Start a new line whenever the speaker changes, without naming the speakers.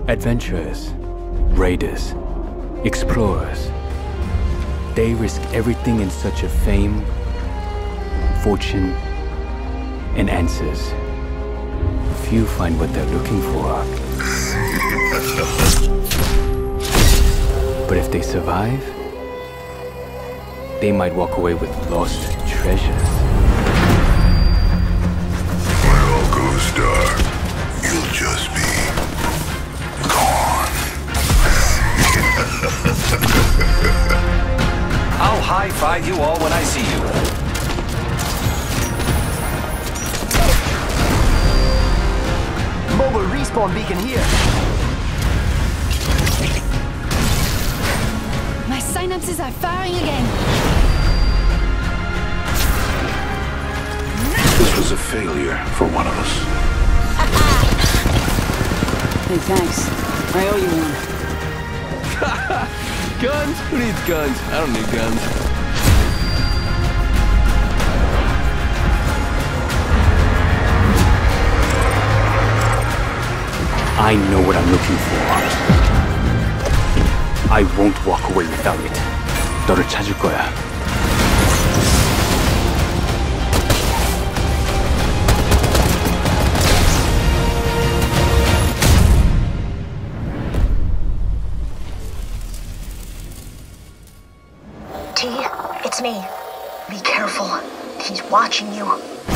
Adventurers, raiders, explorers. They risk everything in search of fame, fortune, and answers. Few find what they're looking for. But if they survive, they might walk away with lost treasures.
When all goes dark, you'll just be gone.
I'll high-five you all when I see you.
Mobile respawn beacon here.
My synapses are firing again.
This was a failure for one of us.
Hey, thanks. I owe you one.
Guns? Who needs guns? I don't need guns.
I know what I'm looking for. I won't walk away without it. 너를 찾을 거야.
T, it's me. Be careful. He's watching you.